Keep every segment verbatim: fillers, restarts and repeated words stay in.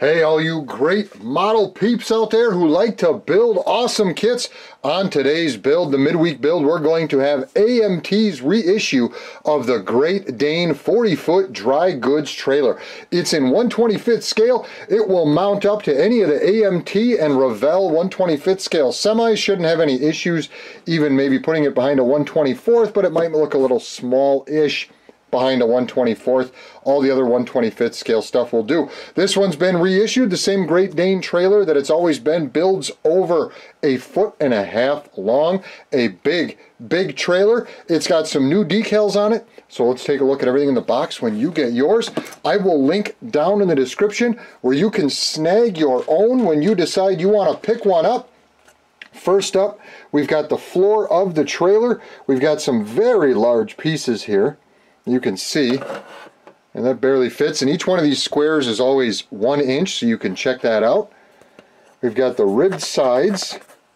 Hey, all you great model peeps out there who like to build awesome kits. On today's build, the midweek build, we're going to have A M T's reissue of the Great Dane forty foot dry goods trailer. It's in one twenty-fifth scale. It will mount up to any of the A M T and Revell one twenty-fifth scale semis. Shouldn't have any issues, even maybe putting it behind a one twenty-fourth, but it might look a little small-ish behind a one twenty-fourth. All the other one twenty-fifth scale stuff will do. This one's been reissued. The same Great Dane trailer that it's always been. Builds over a foot and a half long. A big, big trailer. It's got some new decals on it. So let's take a look at everything in the box when you get yours. I will link down in the description where you can snag your own when you decide you want to pick one up. First up, we've got the floor of the trailer. We've got some very large pieces here. You can see, and that barely fits, and each one of these squares is always one inch, so you can check that out. We've got the ribbed sides,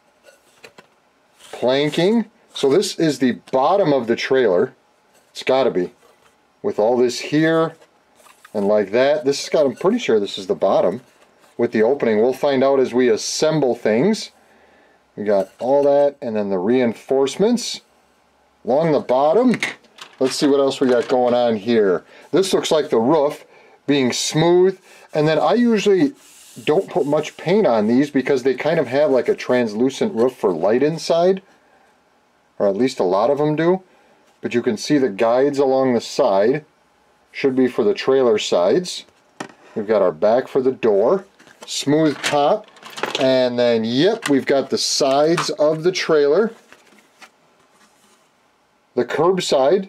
planking. So this is the bottom of the trailer. It's got to be, with all this here and like that. This has got, I'm pretty sure this is the bottom with the opening. We'll find out as we assemble things. We got all that, and then the reinforcements along the bottom. Let's see what else we got going on here. This looks like the roof being smooth, and then I usually don't put much paint on these because they kind of have like a translucent roof for light inside, or at least a lot of them do. But you can see the guides along the side should be for the trailer sides. We've got our back for the door, smooth top, and then yep, we've got the sides of the trailer, the curb side.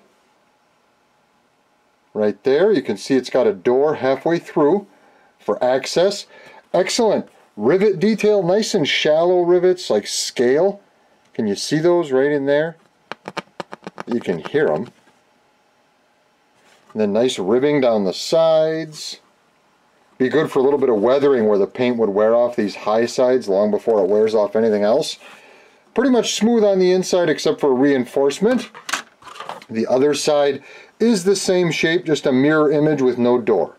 Right there, you can see it's got a door halfway through for access. Excellent rivet detail, nice and shallow rivets, like scale. Can you see those right in there? You can hear them. And then nice ribbing down the sides. Be good for a little bit of weathering where the paint would wear off these high sides long before it wears off anything else. Pretty much smooth on the inside except for reinforcement. The other side is the same shape, just a mirror image with no door.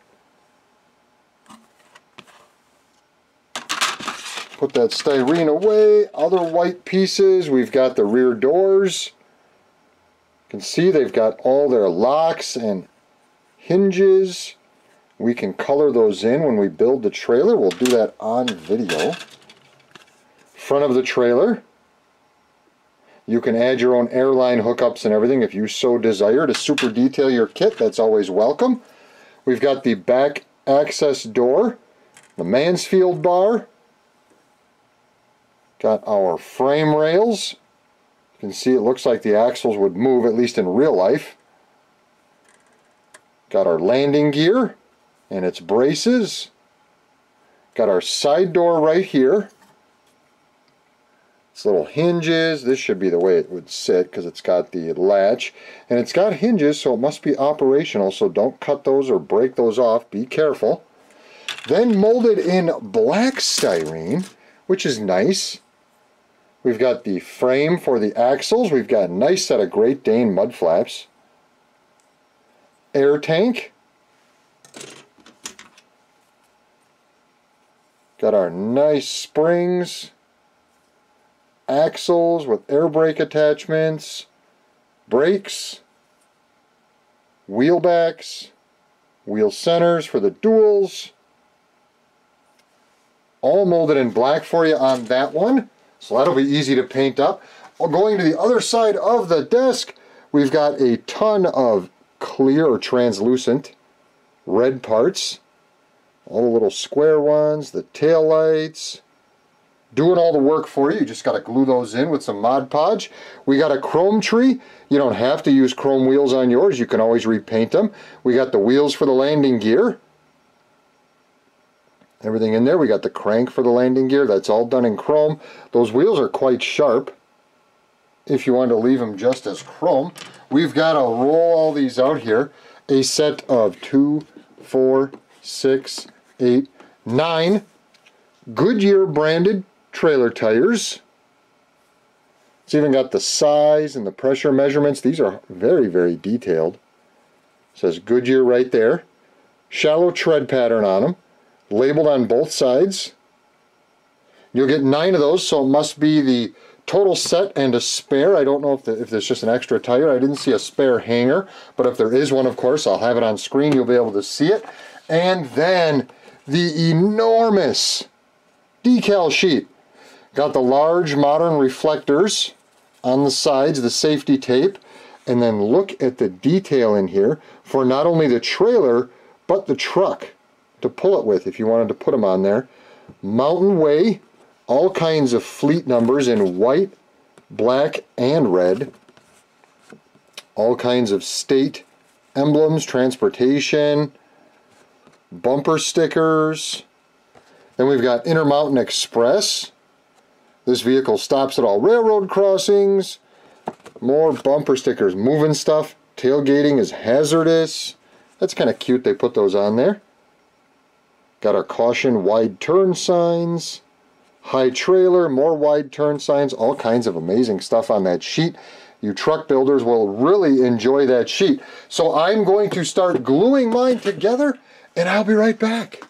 Put that styrene away. Other white pieces, we've got the rear doors. You can see they've got all their locks and hinges. We can color those in when we build the trailer. We'll do that on video. Front of the trailer. You can add your own airline hookups and everything if you so desire to super detail your kit. That's always welcome. We've got the back access door, the Mansfield bar, got our frame rails. You can see it looks like the axles would move, at least in real life. Got our landing gear and its braces. Got our side door right here. Little hinges. This should be the way it would sit because it's got the latch, and it's got hinges, so it must be operational, so don't cut those or break those off. Be careful. Then molded in black styrene, which is nice. We've got the frame for the axles. We've got a nice set of Great Dane mud flaps. Air tank. Got our nice springs. Axles with air brake attachments, brakes, wheel backs, wheel centers for the duals. All molded in black for you on that one, so that'll be easy to paint up. Going to the other side of the desk, we've got a ton of clear or translucent red parts. All the little square ones, the tail lights. Doing all the work for you. You just got to glue those in with some Mod Podge. We got a chrome tree. You don't have to use chrome wheels on yours. You can always repaint them. We got the wheels for the landing gear. Everything in there. We got the crank for the landing gear. That's all done in chrome. Those wheels are quite sharp if you want to leave them just as chrome. We've got to roll all these out here. A set of two, four, six, eight, nine Goodyear branded trailer tires. It's even got the size and the pressure measurements. These are very, very detailed. It says Goodyear right there. Shallow tread pattern on them. labeled on both sides. You'll get nine of those, so it must be the total set and a spare. I don't know if, the, if there's just an extra tire. I didn't see a spare hanger, but if there is one, of course, I'll have it on screen. You'll be able to see it. And then the enormous decal sheet. Got the large modern reflectors on the sides, the safety tape, and then look at the detail in here for not only the trailer, but the truck to pull it with if you wanted to put them on there. Mountain Way, all kinds of fleet numbers in white, black, and red. All kinds of state emblems, transportation, bumper stickers. Then we've got Intermountain Express. This vehicle stops at all railroad crossings. More bumper stickers, moving stuff. Tailgating is hazardous. That's kind of cute, they put those on there. Got our caution wide turn signs. High trailer, more wide turn signs, all kinds of amazing stuff on that sheet. You truck builders will really enjoy that sheet. So I'm going to start gluing mine together, and I'll be right back.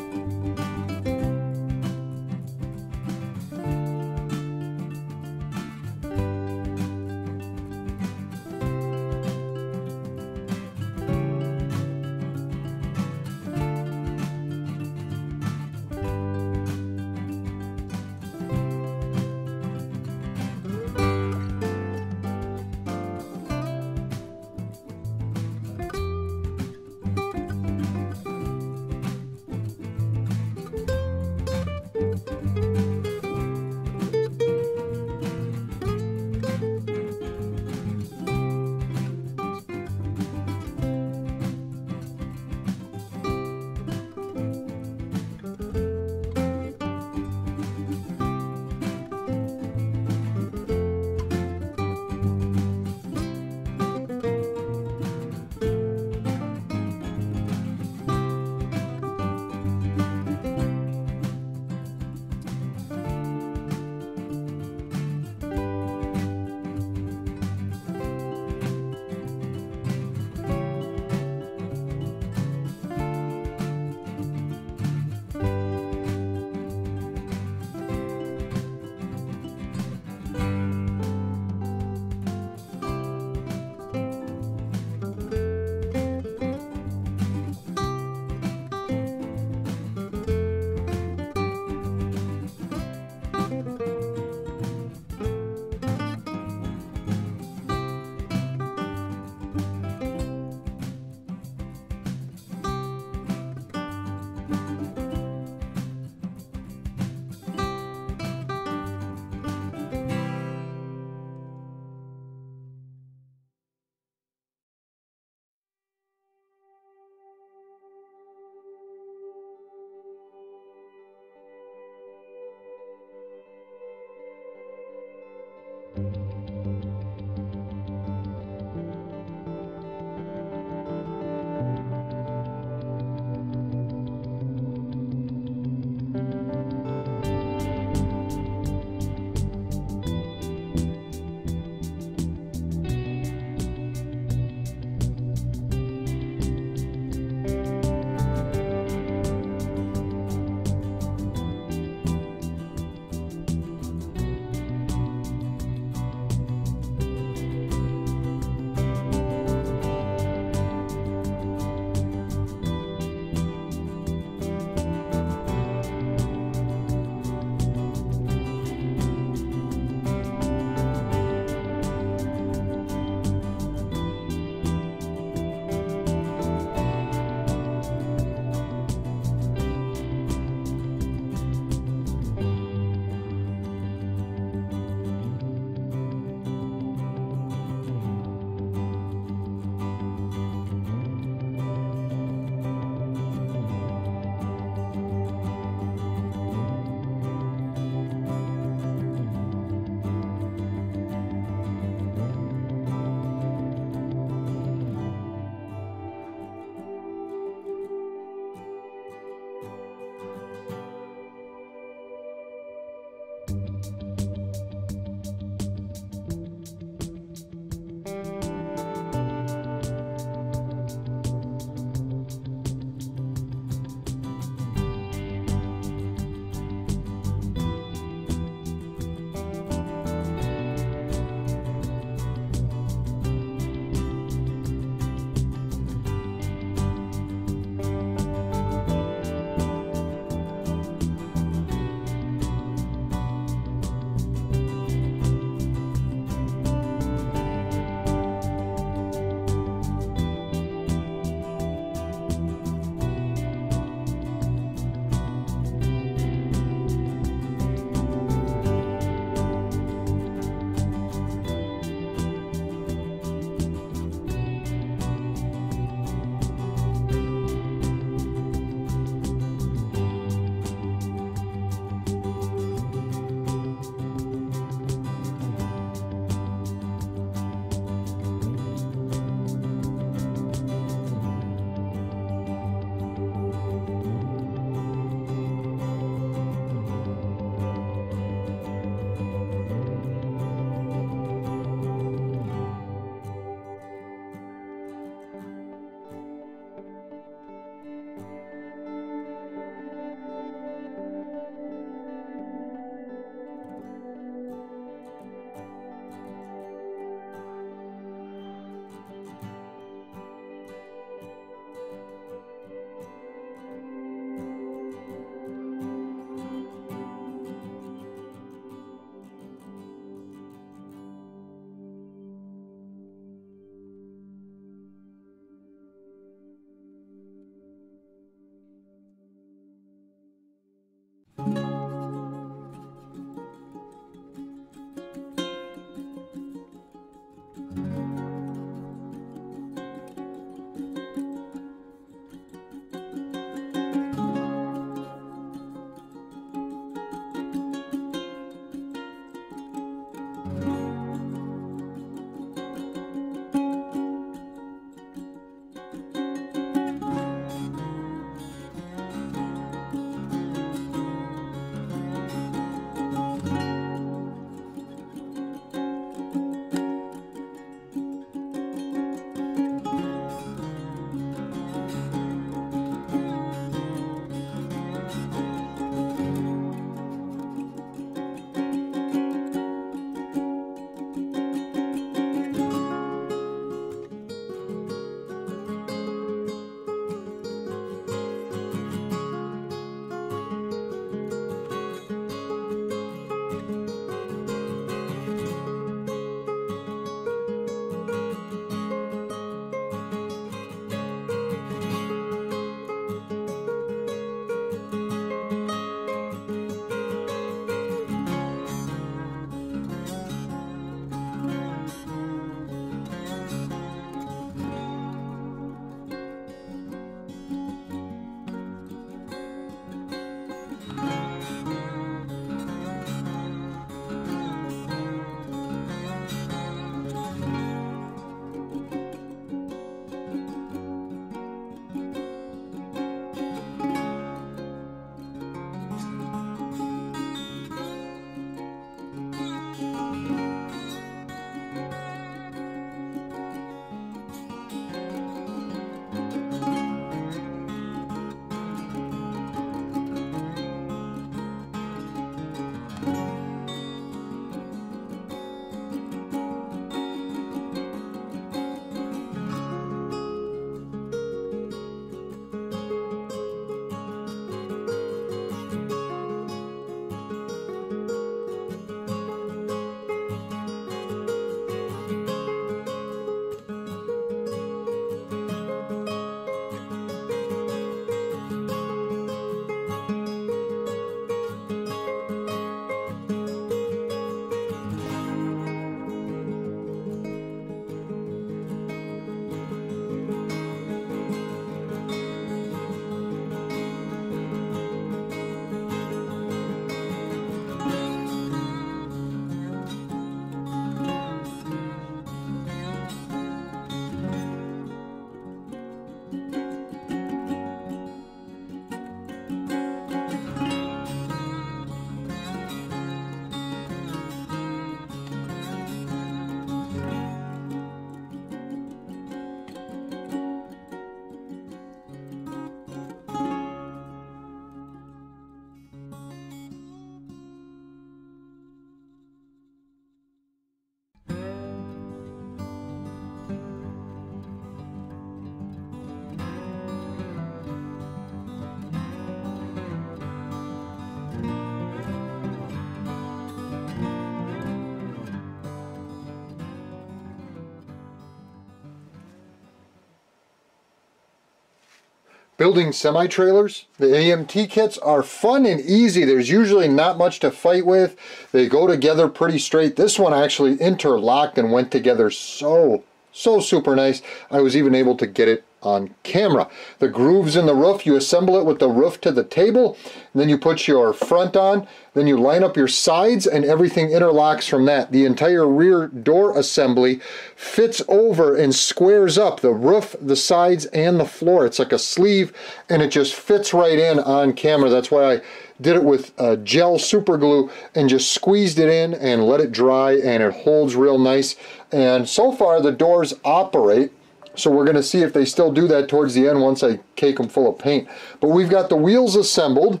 Building semi-trailers, the A M T kits are fun and easy. There's usually not much to fight with. They go together pretty straight. This one actually interlocked and went together so, so super nice. I was even able to get it on camera. The grooves in the roof, you assemble it with the roof to the table, and then you put your front on, then you line up your sides, and everything interlocks from that. The entire rear door assembly fits over and squares up the roof, the sides, and the floor. It's like a sleeve, and it just fits right in on camera. That's why I did it with uh, gel super glue and just squeezed it in and let it dry, and it holds real nice. And so far the doors operate. So we're going to see if they still do that towards the end once I cake them full of paint. But we've got the wheels assembled.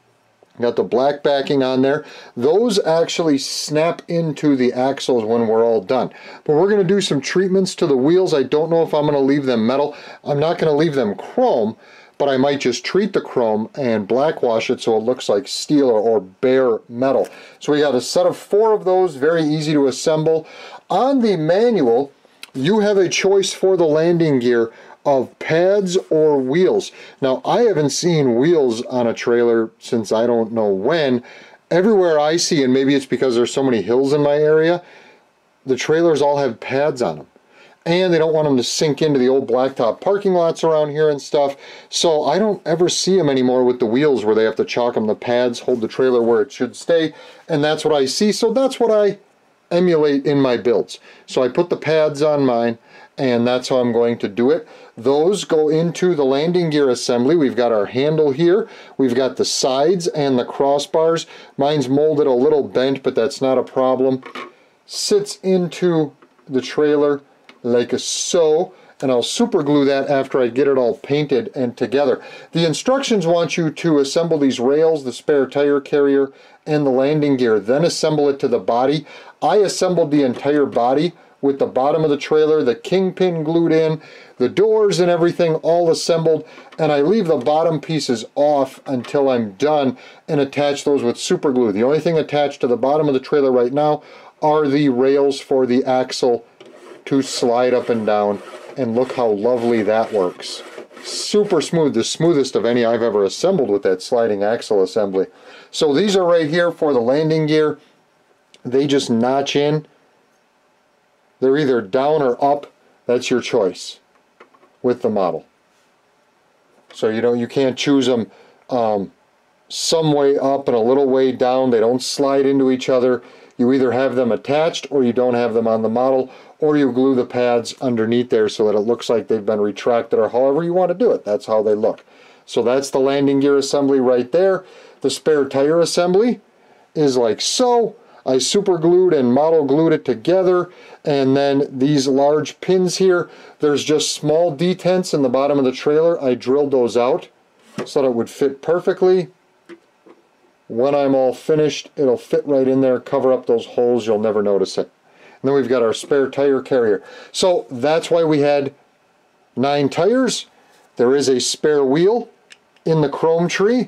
Got the black backing on there. Those actually snap into the axles when we're all done. But we're going to do some treatments to the wheels. I don't know if I'm going to leave them metal. I'm not going to leave them chrome, but I might just treat the chrome and black wash it so it looks like steel or, or bare metal. So we got a set of four of those, very easy to assemble. On the manual, you have a choice for the landing gear of pads or wheels. Now, I haven't seen wheels on a trailer since I don't know when. Everywhere I see, and maybe it's because there's so many hills in my area, the trailers all have pads on them. And they don't want them to sink into the old blacktop parking lots around here and stuff. So I don't ever see them anymore with the wheels where they have to chalk them the pads, hold the trailer where it should stay. And that's what I see. So that's what I emulate in my builds. So I put the pads on mine, and that's how I'm going to do it. Those go into the landing gear assembly. We've got our handle here. We've got the sides and the crossbars. Mine's molded a little bent, but that's not a problem. Sits into the trailer like so, and I'll super glue that after I get it all painted and together. The instructions want you to assemble these rails, the spare tire carrier, and the landing gear, then assemble it to the body. I assembled the entire body with the bottom of the trailer, the kingpin glued in, the doors and everything all assembled, and I leave the bottom pieces off until I'm done and attach those with super glue. The only thing attached to the bottom of the trailer right now are the rails for the axle to slide up and down, and look how lovely that works. Super smooth, the smoothest of any I've ever assembled with that sliding axle assembly. So these are right here for the landing gear. They just notch in. They're either down or up. That's your choice with the model. So you know, you can't choose them um, some way up and a little way down. They don't slide into each other. You either have them attached or you don't have them on the model, or you glue the pads underneath there so that it looks like they've been retracted, or however you want to do it. That's how they look. So that's the landing gear assembly right there. The spare tire assembly is like so. I super glued and model glued it together, and then these large pins here, there's just small detents in the bottom of the trailer. I drilled those out so that it would fit perfectly. When I'm all finished, it'll fit right in there, cover up those holes, you'll never notice it. And then we've got our spare tire carrier. So that's why we had nine tires. There is a spare wheel in the chrome tree.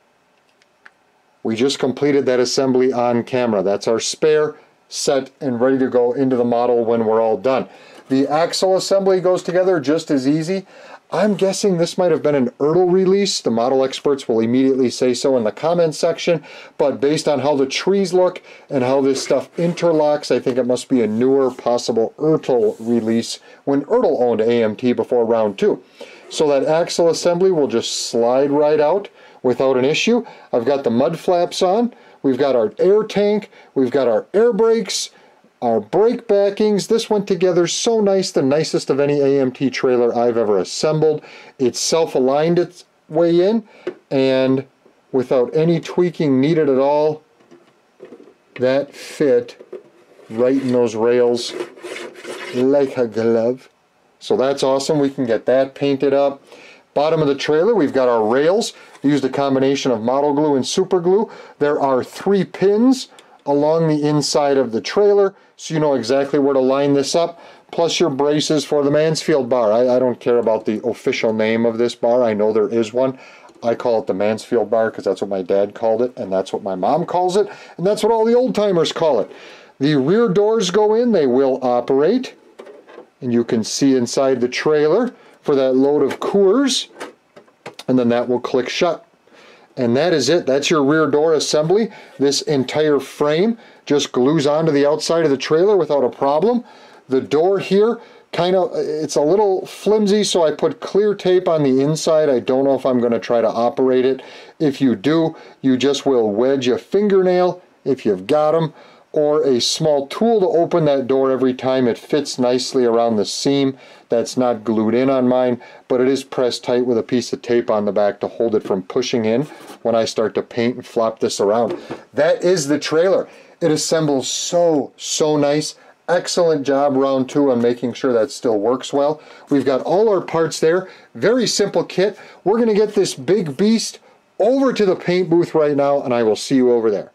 We just completed that assembly on camera. That's our spare, set, and ready to go into the model when we're all done. The axle assembly goes together just as easy. I'm guessing this might have been an Ertl release. The model experts will immediately say so in the comments section, but based on how the trees look and how this stuff interlocks, I think it must be a newer possible Ertl release when Ertl owned A M T before round two. So that axle assembly will just slide right out without an issue. I've got the mud flaps on. We've got our air tank. We've got our air brakes, our brake backings. This went together so nice, the nicest of any A M T trailer I've ever assembled. It's self-aligned its way in, and without any tweaking needed at all, that fit right in those rails like a glove. So that's awesome. We can get that painted up. Bottom of the trailer, we've got our rails. Used a combination of model glue and super glue. There are three pins along the inside of the trailer, so you know exactly where to line this up, plus your braces for the Mansfield bar. I, I don't care about the official name of this bar. I know there is one. I call it the Mansfield bar because that's what my dad called it, and that's what my mom calls it, and that's what all the old timers call it. The rear doors go in. They will operate, and you can see inside the trailer for that load of Coors. and then that will click shut. And that is it. That's your rear door assembly. This entire frame just glues onto the outside of the trailer without a problem. The door here, kind of, it's a little flimsy, so I put clear tape on the inside. I don't know if I'm going to try to operate it. If you do, you just will wedge a fingernail, if you've got them, or a small tool to open that door every time. It fits nicely around the seam. That's not glued in on mine, but it is pressed tight with a piece of tape on the back to hold it from pushing in when I start to paint and flop this around. That is the trailer. It assembles so, so nice. Excellent job, round two, on making sure that still works well. We've got all our parts there. Very simple kit. We're going to get this big beast over to the paint booth right now, and I will see you over there.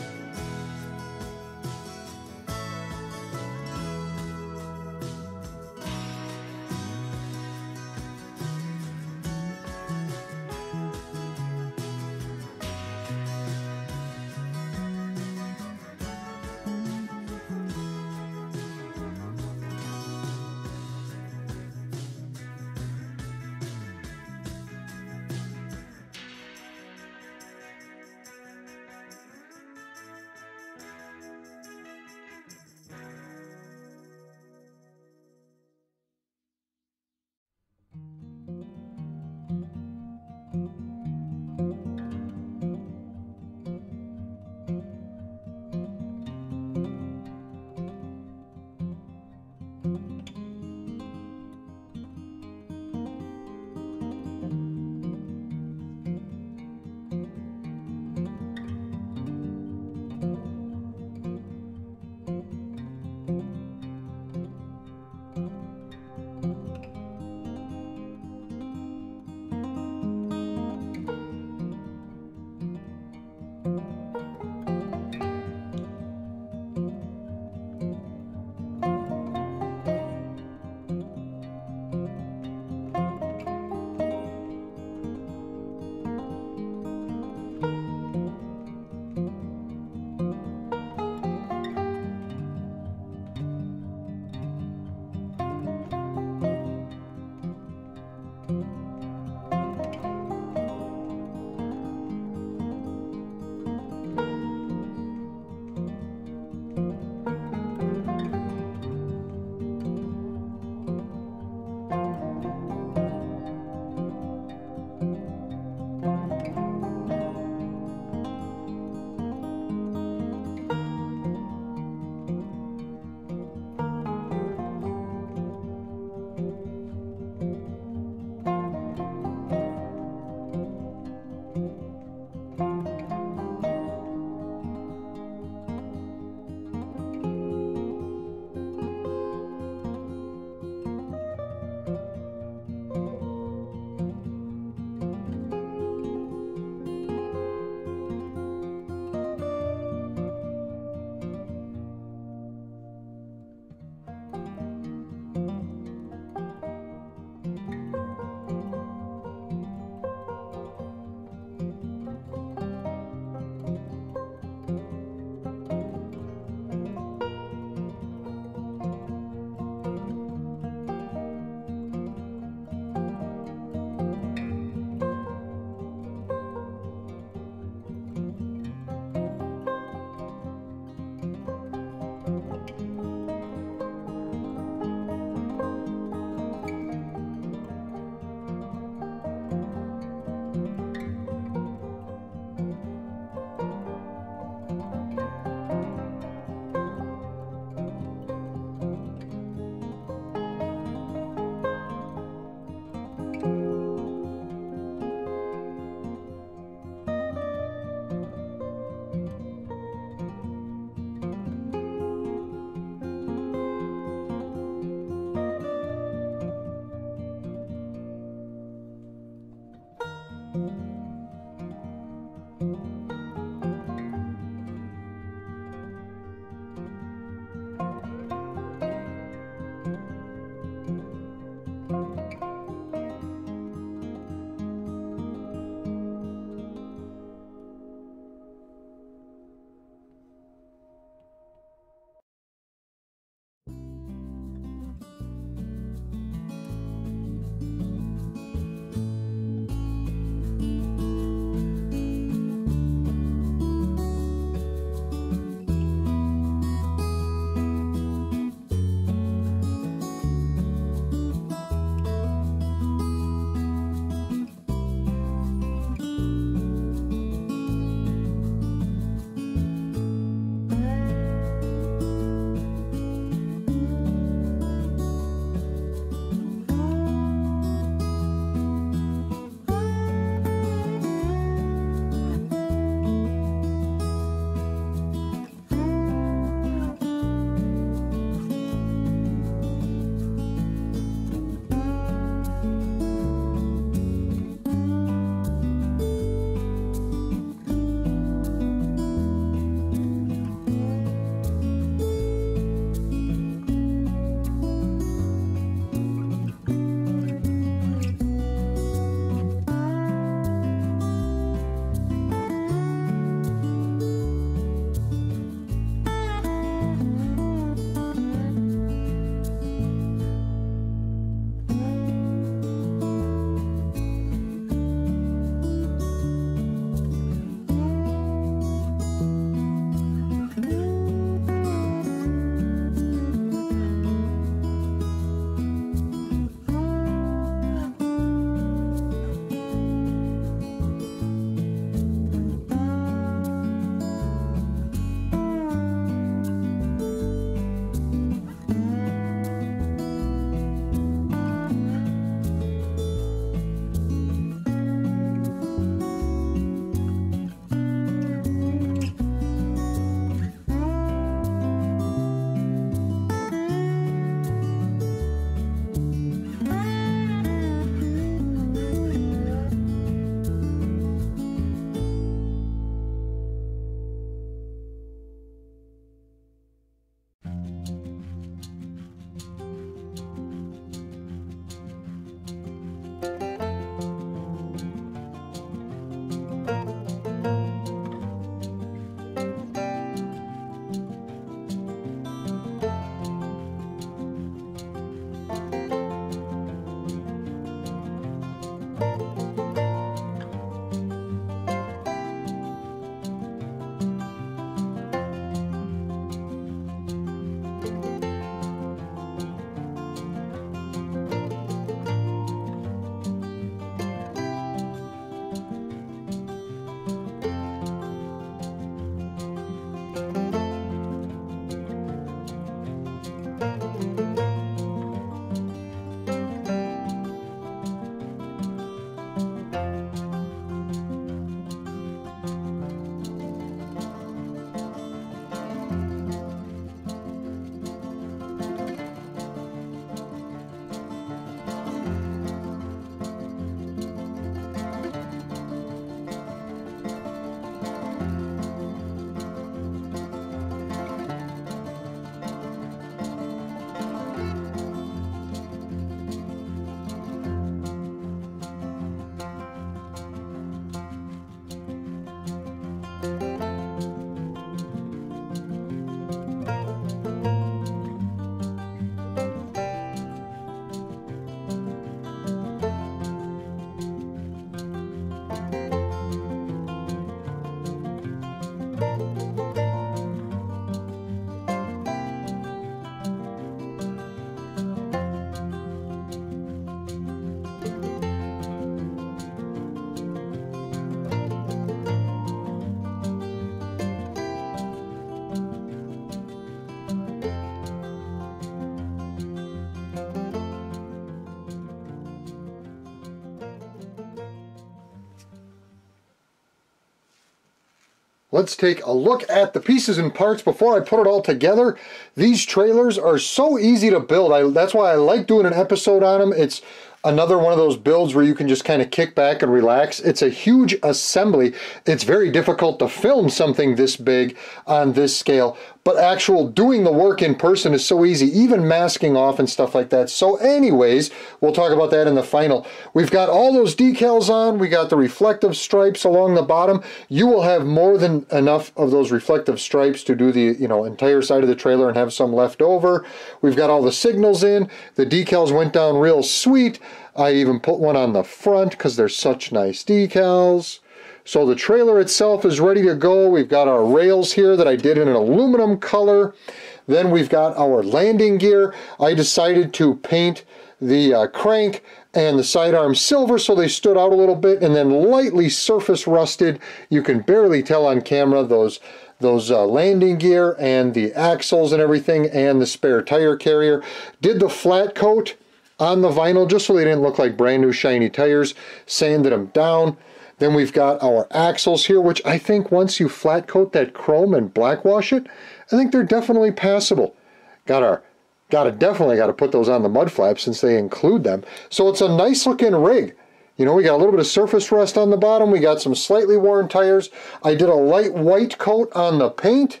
Let's take a look at the pieces and parts before I put it all together. These trailers are so easy to build. I, that's why I like doing an episode on them. It's another one of those builds where you can just kind of kick back and relax. It's a huge assembly. It's very difficult to film something this big on this scale, but actual doing the work in person is so easy, even masking off and stuff like that. So anyways, we'll talk about that in the final. We've got all those decals on. We got the reflective stripes along the bottom. You will have more than enough of those reflective stripes to do the, you know, entire side of the trailer and have some left over. We've got all the signals in. The decals went down real sweet. I even put one on the front because they're such nice decals. So the trailer itself is ready to go. We've got our rails here that I did in an aluminum color. Then we've got our landing gear. I decided to paint the uh, crank and the sidearm silver so they stood out a little bit, and then lightly surface rusted. You can barely tell on camera those those uh, landing gear and the axles and everything, and the spare tire carrier. Did the flat coat on the vinyl just so they didn't look like brand new shiny tires. Sanded them down. Then we've got our axles here, which I think once you flat coat that chrome and black wash it, I think they're definitely passable. Got our, gotta definitely got to put those on the mud flaps since they include them. So it's a nice looking rig. You know, we got a little bit of surface rust on the bottom. We got some slightly worn tires. I did a light white coat on the paint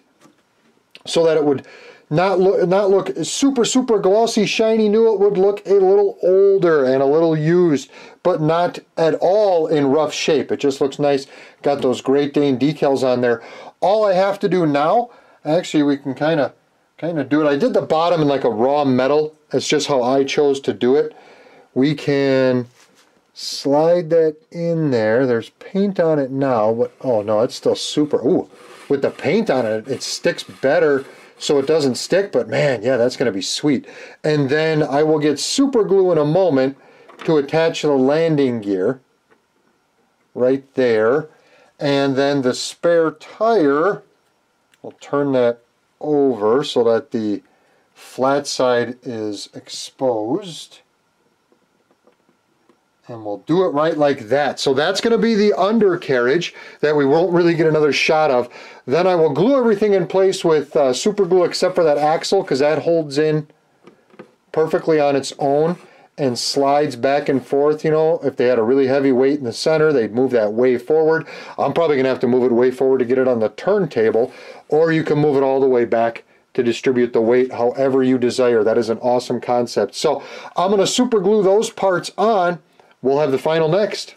so that it would not look not look super super glossy shiny new. It would look a little older and a little used, but not at all in rough shape. It just looks nice. Got those Great Dane decals on there. All I have to do now, actually we can kind of kind of do it. I did the bottom in like a raw metal. That's just how I chose to do it. We can slide that in there. There's paint on it now, but oh no, it's still super. Ooh, with the paint on it, it sticks better. So it doesn't stick, but man, yeah, that's going to be sweet. And then I will get super glue in a moment to attach the landing gear right there. And then the spare tire, we'll turn that over so that the flat side is exposed. And we'll do it right like that. So that's going to be the undercarriage that we won't really get another shot of. Then I will glue everything in place with uh, super glue except for that axle, because that holds in perfectly on its own and slides back and forth. You know, if they had a really heavy weight in the center, they'd move that way forward. I'm probably going to have to move it way forward to get it on the turntable, or you can move it all the way back to distribute the weight however you desire. That is an awesome concept. So I'm going to super glue those parts on. We'll have the final next.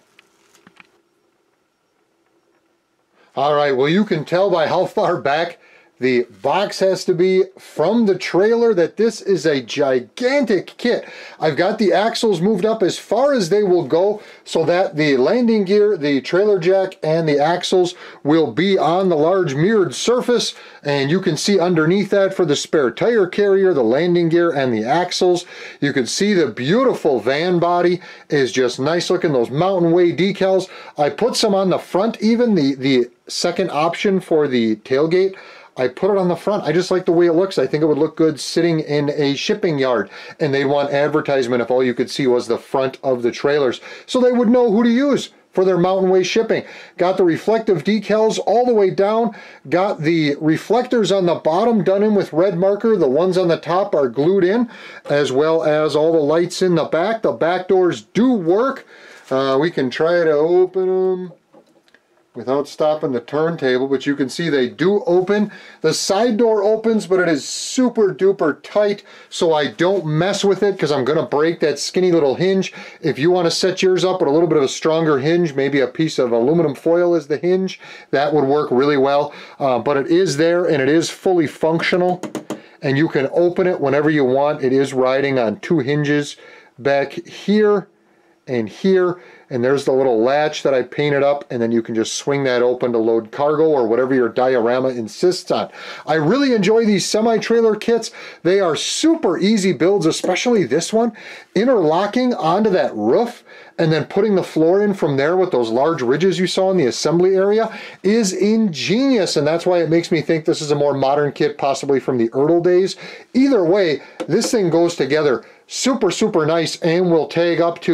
All right, well, you can tell by how far back the box has to be from the trailer that this is a gigantic kit. I've got the axles moved up as far as they will go so that the landing gear, the trailer jack, and the axles will be on the large mirrored surface, and you can see underneath that for the spare tire carrier, the landing gear, and the axles. You can see the beautiful van body is just nice looking. Those Mountain Way decals. I put some on the front even, the, the second option for the tailgate. I put it on the front. I just like the way it looks. I think it would look good sitting in a shipping yard, and they'd want advertisement if all you could see was the front of the trailers, so they would know who to use for their Mountain Way shipping. Got the reflective decals all the way down. Got the reflectors on the bottom done in with red marker. The ones on the top are glued in, as well as all the lights in the back. The back doors do work. Uh, we can try to open them without stopping the turntable, but you can see they do open. The side door opens, but it is super duper tight, so I don't mess with it because I'm going to break that skinny little hinge. If you want to set yours up with a little bit of a stronger hinge, maybe a piece of aluminum foil as the hinge, that would work really well. Uh, but it is there, and it is fully functional, and you can open it whenever you want. It is riding on two hinges back here and here, and there's the little latch that I painted up, and then you can just swing that open to load cargo or whatever your diorama insists on. I really enjoy these semi-trailer kits. They are super easy builds, especially this one. Interlocking onto that roof and then putting the floor in from there with those large ridges you saw in the assembly area is ingenious, and that's why it makes me think this is a more modern kit, possibly from the Ertl days. Either way, this thing goes together super, super nice and will tag up to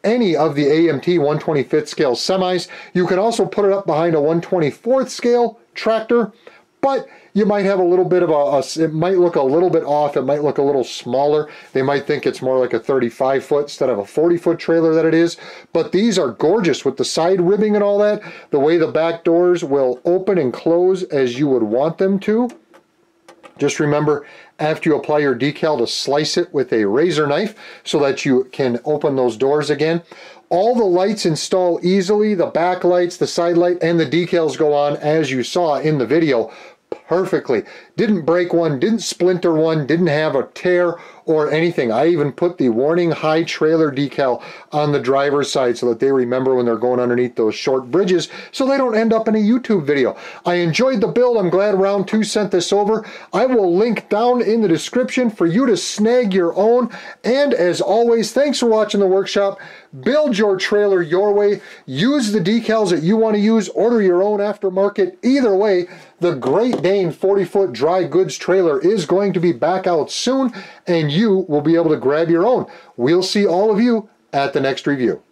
any of the A M T one twenty-fifth scale semis. You can also put it up behind a one twenty-fourth scale tractor, but you might have a little bit of a, a, it might look a little bit off, it might look a little smaller. They might think it's more like a thirty-five foot instead of a forty foot trailer that it is. But these are gorgeous with the side ribbing and all that. The way the back doors will open and close as you would want them to. Just remember, after you apply your decal, to slice it with a razor knife so that you can open those doors again. All the lights install easily, the back lights, the side light, and the decals go on as you saw in the video perfectly. Didn't break one, didn't splinter one, didn't have a tear or anything. I even put the warning high trailer decal on the driver's side so that they remember when they're going underneath those short bridges so they don't end up in a YouTube video. I enjoyed the build. I'm glad Round two sent this over. I will link down in the description for you to snag your own. And as always, thanks for watching the workshop. Build your trailer your way. Use the decals that you want to use. Order your own aftermarket. Either way, the Great Dane forty foot dry goods trailer is going to be back out soon, and you will be able to grab your own. We'll see all of you at the next review.